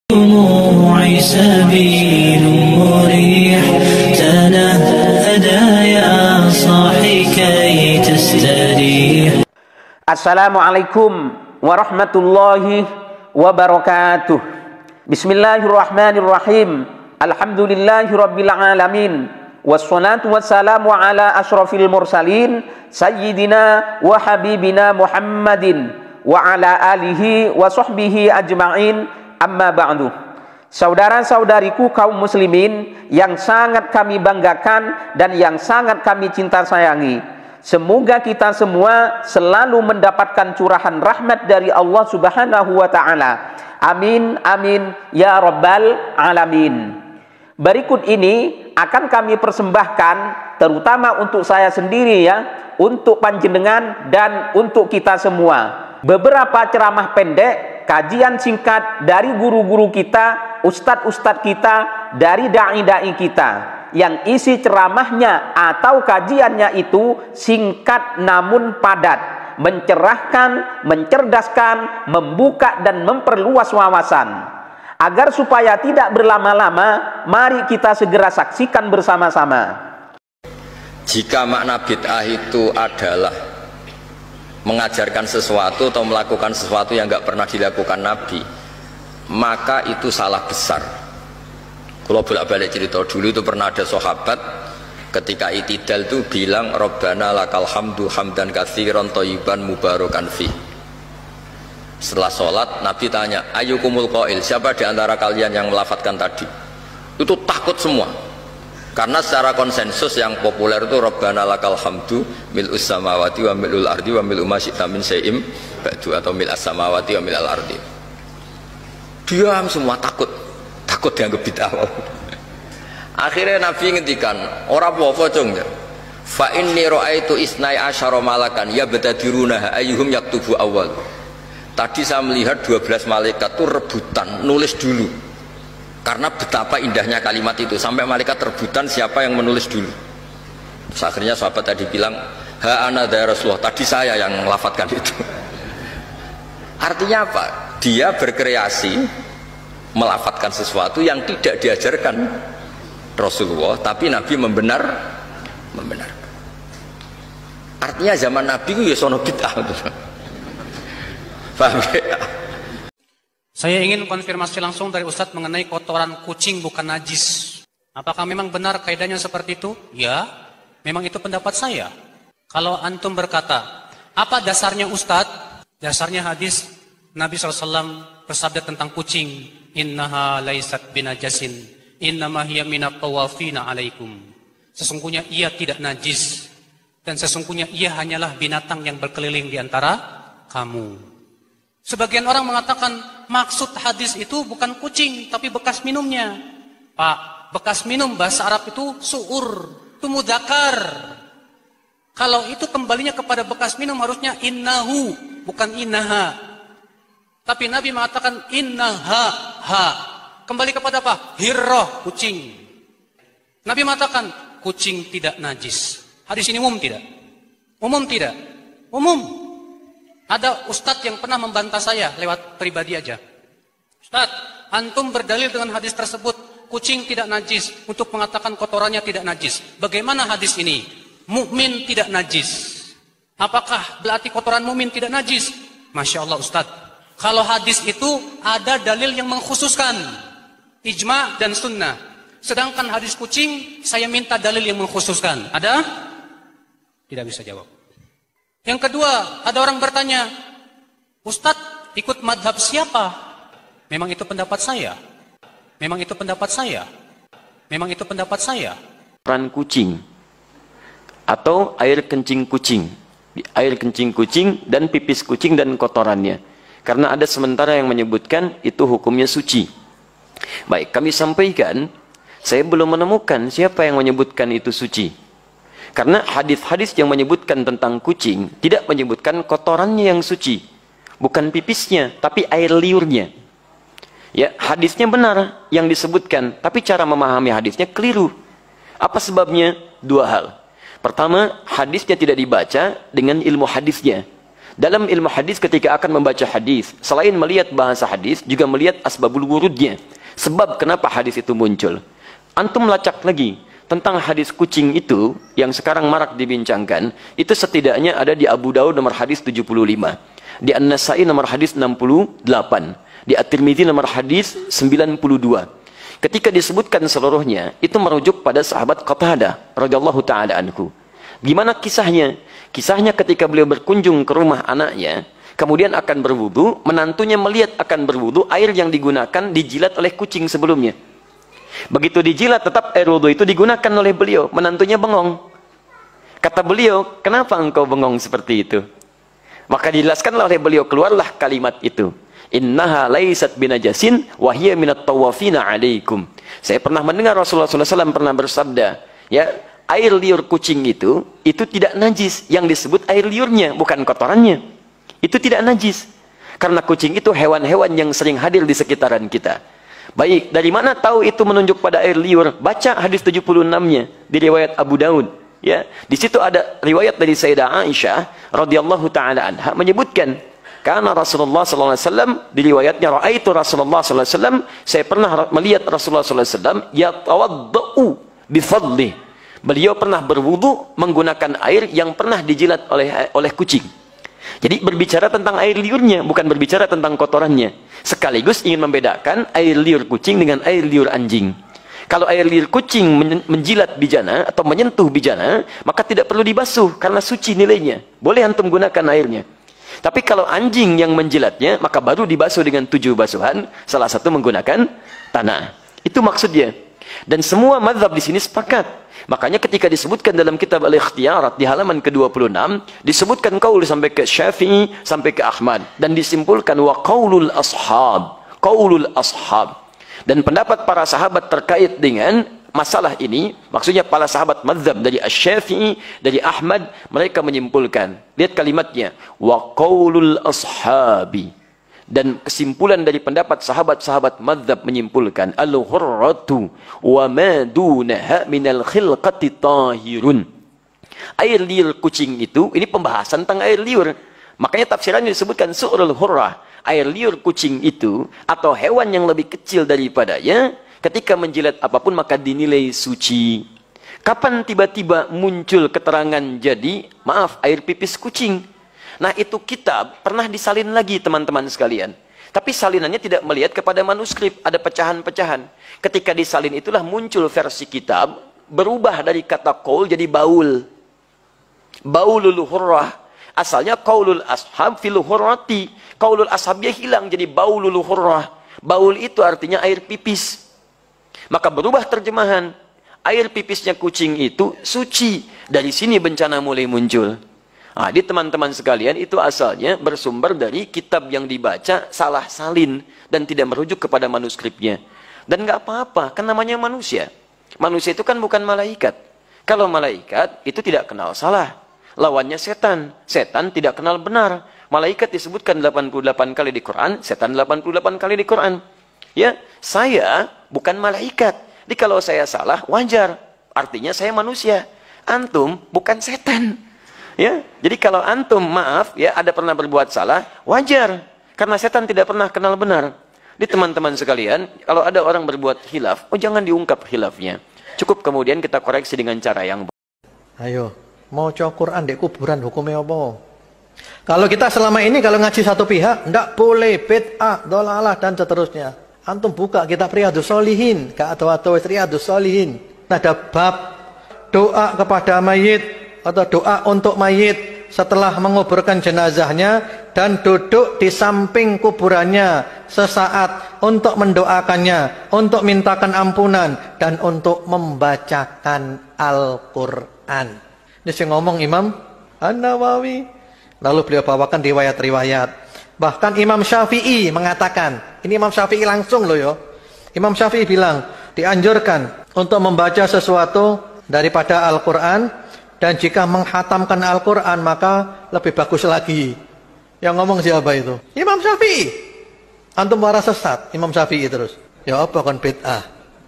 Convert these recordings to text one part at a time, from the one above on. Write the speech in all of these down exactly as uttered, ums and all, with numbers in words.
دموعي سبيل مريح تنهدى يا صاحي كي تستريح. Assalamualaikum warahmatullahi wabarakatuh. Bismillahirrahmanirrahim. Alhamdulillahi rabbil alamin. Wassalatu wassalamu ala ashrafil mursalin sayyidina wa habibina Muhammadin wa ala alihi wa sahbihi ajma'in. Amma ba'du. Saudara-saudariku kaum muslimin yang sangat kami banggakan dan yang sangat kami cinta sayangi, semoga kita semua selalu mendapatkan curahan rahmat dari Allah Subhanahu wa taala. Amin amin ya rabbal alamin. Berikut ini akan kami persembahkan terutama untuk saya sendiri ya, untuk panjenengan dan untuk kita semua. Beberapa ceramah pendek, kajian singkat dari guru-guru kita, ustadz-ustadz kita, dari dai-dai kita, yang isi ceramahnya atau kajiannya itu singkat namun padat, mencerahkan, mencerdaskan, membuka dan memperluas wawasan. Agar supaya tidak berlama-lama, mari kita segera saksikan bersama-sama. Jika makna bid'ah itu adalah mengajarkan sesuatu atau melakukan sesuatu yang nggak pernah dilakukan Nabi, maka itu salah besar. Kalau bolak-balik cerita, dulu itu pernah ada sahabat ketika itidal itu bilang Rabbana lakal hamdu hamdan katsiran thayyiban mubarakan fi. Setelah sholat Nabi tanya, ayyukumul qail, siapa di antara kalian yang melafadzkan tadi? Itu takut semua, karena secara konsensus yang populer itu Rabbana lakal hamdu mil'us samawati wa mil'ul ardi wa mil'u ma syi'ta min syai'im ba'du, atau mil'as samawati wa mil'al ardi. Diam semua, takut takut dianggap bid'ah. Akhirnya Nabi ngendikan, ora apa-apa cung, fa inni ra'aitu isnai asyara malakan yabtadiruna ayyuhum yaktubu awal. Tadi saya melihat dua belas malaikat itu rebutan nulis dulu, karena betapa indahnya kalimat itu, sampai malaikat rebutan siapa yang menulis dulu. Terus akhirnya sahabat tadi bilang, ha ana ya Rasulullah, tadi saya yang melafatkan itu. Artinya apa? Dia berkreasi melafatkan sesuatu yang tidak diajarkan Rasulullah, tapi Nabi membenar membenarkan. Artinya zaman Nabi itu ya sono bid'ah. Paham ya? Saya ingin konfirmasi langsung dari Ustadz mengenai kotoran kucing bukan najis. Apakah memang benar kaidahnya seperti itu? Ya, memang itu pendapat saya. Kalau antum berkata, apa dasarnya Ustadz? Dasarnya hadis Nabi shallallahu alaihi wasallam bersabda tentang kucing, innaha laisat binajasin, innama hiya minat tawafina alaikum. Sesungguhnya ia tidak najis, dan sesungguhnya ia hanyalah binatang yang berkeliling di antara kamu. Sebagian orang mengatakan maksud hadis itu bukan kucing tapi bekas minumnya. Pak, bekas minum bahasa Arab itu su'ur, itu mudzakkar. Kalau itu kembalinya kepada bekas minum harusnya innahu, bukan innaha. Tapi Nabi mengatakan innaha, ha. Kembali kepada apa? Hirrah, kucing. Nabi mengatakan kucing tidak najis. Hadis ini umum tidak? Umum tidak? Umum. Ada ustadz yang pernah membantah saya lewat pribadi aja. Ustadz, antum berdalil dengan hadis tersebut, kucing tidak najis, untuk mengatakan kotorannya tidak najis. Bagaimana hadis ini? Mukmin tidak najis. Apakah berarti kotoran mukmin tidak najis? Masya Allah ustadz. Kalau hadis itu ada dalil yang mengkhususkan ijma dan sunnah. Sedangkan hadis kucing, saya minta dalil yang mengkhususkan. Ada? Tidak bisa jawab. Yang kedua, ada orang bertanya, Ustadz ikut madhab siapa? Memang itu pendapat saya. Memang itu pendapat saya. Memang itu pendapat saya. Kotoran kucing atau air kencing kucing, air kencing kucing dan pipis kucing dan kotorannya. Karena ada sementara yang menyebutkan itu hukumnya suci. Baik, kami sampaikan, saya belum menemukan siapa yang menyebutkan itu suci. Karena hadis-hadis yang menyebutkan tentang kucing tidak menyebutkan kotorannya yang suci, bukan pipisnya, tapi air liurnya. Ya, hadisnya benar yang disebutkan, tapi cara memahami hadisnya keliru. Apa sebabnya? Dua hal. Pertama, hadisnya tidak dibaca dengan ilmu hadisnya. Dalam ilmu hadis ketika akan membaca hadis, selain melihat bahasa hadis, juga melihat asbabul wurudnya. Sebab kenapa hadis itu muncul. Antum lacak lagi tentang hadis kucing itu yang sekarang marak dibincangkan, itu setidaknya ada di Abu Daud nomor hadis tujuh puluh lima, di An-Nasai nomor hadis enam puluh delapan, di At-Tirmidzi nomor hadis sembilan puluh dua. Ketika disebutkan seluruhnya, itu merujuk pada sahabat Qatadah radhiyallahu taala anhu. Gimana kisahnya? Kisahnya ketika beliau berkunjung ke rumah anaknya, kemudian akan berwudu, menantunya melihat akan berwudu, air yang digunakan dijilat oleh kucing sebelumnya. Begitu dijilat, tetap air wudu itu digunakan oleh beliau, menantunya bengong. Kata beliau, kenapa engkau bengong seperti itu? Maka dijelaskan oleh beliau, keluarlah kalimat itu. Innaha laysat binajasin wa hiya minat tawafina alaikum. Saya pernah mendengar Rasulullah shallallahu alaihi wasallam pernah bersabda, ya, air liur kucing itu, itu tidak najis. Yang disebut air liurnya, bukan kotorannya. Itu tidak najis. Karena kucing itu hewan-hewan yang sering hadir di sekitaran kita. Baik, dari mana tahu itu menunjuk pada air liur? Baca hadis tujuh puluh enam-nya di riwayat Abu Daud. Ya, di situ ada riwayat dari Sayyidah Aisyah radhiyallahu taala anha menyebutkan, karena Rasulullah sallallahu alaihi wasallam di riwayatnya, raaitu Rasulullah sallallahu alaihi wasallam, saya pernah melihat Rasulullah sallallahu alaihi wasallam yatawaddau bi fadli. Beliau pernah berwudu menggunakan air yang pernah dijilat oleh oleh kucing. Jadi berbicara tentang air liurnya, bukan berbicara tentang kotorannya. Sekaligus ingin membedakan air liur kucing dengan air liur anjing. Kalau air liur kucing menjilat bijana atau menyentuh bijana, maka tidak perlu dibasuh karena suci nilainya. Boleh antum gunakan airnya. Tapi kalau anjing yang menjilatnya, maka baru dibasuh dengan tujuh basuhan, salah satu menggunakan tanah. Itu maksudnya. Dan semua mazhab di sini sepakat. Makanya ketika disebutkan dalam kitab Al-Ikhtiyarat di halaman ke dua puluh enam, disebutkan qaul sampai ke Syafi'i, sampai ke Ahmad, dan disimpulkan wa qaulul ashab, qaulul ashab. Dan pendapat para sahabat terkait dengan masalah ini, maksudnya para sahabat mazhab dari Asy-Syafi'i, dari Ahmad, mereka menyimpulkan, lihat kalimatnya, wa qaulul ashabi. Dan kesimpulan dari pendapat sahabat-sahabat mazhab menyimpulkan, al-hurratu wa ma dunaha minal khilqati tahirun. Air liur kucing itu, ini pembahasan tentang air liur. Makanya tafsirannya disebutkan su'rul hurrah. Air liur kucing itu, atau hewan yang lebih kecil daripadanya, ketika menjilat apapun maka dinilai suci. Kapan tiba-tiba muncul keterangan jadi, maaf, air pipis kucing? Nah, itu kitab pernah disalin lagi teman-teman sekalian. Tapi salinannya tidak melihat kepada manuskrip, ada pecahan-pecahan. Ketika disalin itulah muncul versi kitab, berubah dari kata qaul jadi baul. Baulul hurrah. Asalnya qaulul ashab fil hurrati. Qaulul ashabnya hilang jadi baulul hurrah. Baul itu artinya air pipis. Maka berubah terjemahan. Air pipisnya kucing itu suci. Dari sini bencana mulai muncul. Nah, di teman-teman sekalian itu asalnya bersumber dari kitab yang dibaca salah salin dan tidak merujuk kepada manuskripnya. Dan nggak apa-apa, kan namanya manusia. Manusia itu kan bukan malaikat. Kalau malaikat itu tidak kenal salah. Lawannya setan. Setan tidak kenal benar. Malaikat disebutkan delapan puluh delapan kali di Quran, setan delapan puluh delapan kali di Quran. Ya, saya bukan malaikat. Jadi kalau saya salah wajar. Artinya saya manusia. Antum bukan setan. Ya, jadi kalau antum maaf ya ada pernah berbuat salah, wajar karena setan tidak pernah kenal benar. Di teman-teman sekalian, kalau ada orang berbuat khilaf, oh jangan diungkap khilafnya. Cukup kemudian kita koreksi dengan cara yang ayo, mau coba Quran di kuburan hukumnya apa? Kalau kita selama ini kalau ngaji satu pihak, ndak boleh bid'ah, dhalalah dan seterusnya. Antum buka kitab Riyadhus Shalihin, ka atau-atau Riyadhus Shalihin. Ada bab doa kepada mayit atau doa untuk mayit setelah menguburkan jenazahnya dan duduk di samping kuburannya sesaat untuk mendoakannya, untuk mintakan ampunan dan untuk membacakan Al-Quran. Ini yang ngomong Imam An-Nawawi. Lalu beliau bawakan riwayat-riwayat. Bahkan Imam Syafi'i mengatakan, ini Imam Syafi'i langsung loh yo. Imam Syafi'i bilang dianjurkan untuk membaca sesuatu daripada Al-Quran. Dan jika menghatamkan Al-Quran maka lebih bagus lagi. Yang ngomong siapa itu? Imam Syafi'i. Antum para sesat, Imam Syafi'i terus. Ya apa kan bid'ah?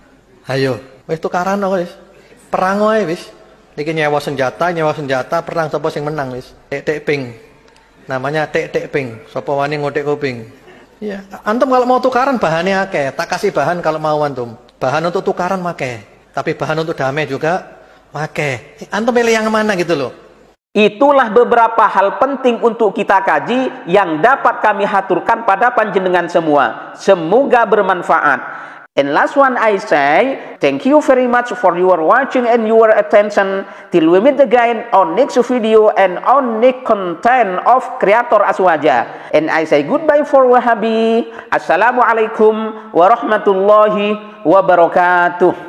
Ayo, wis tukaran wis. Perang wae wis. Niki nyewa senjata, nyewa senjata, perang sapa sing menang wis. Tek-tek ping. Namanya tek-tek ping. Sapa wani ngotek kuping. Ya, antum kalau mau tukaran bahannya akeh, tak kasih bahan kalau mau antum. Bahan untuk tukaran make, tapi bahan untuk damai juga make. Antum pilih yang mana gitu loh. Itulah beberapa hal penting untuk kita kaji yang dapat kami haturkan pada panjenengan semua. Semoga bermanfaat. And last one I say, thank you very much for your watching and your attention. Till we meet again on next video and on next content of Creator Azwaja. And I say goodbye for Wahabi. Assalamualaikum warahmatullahi wabarakatuh.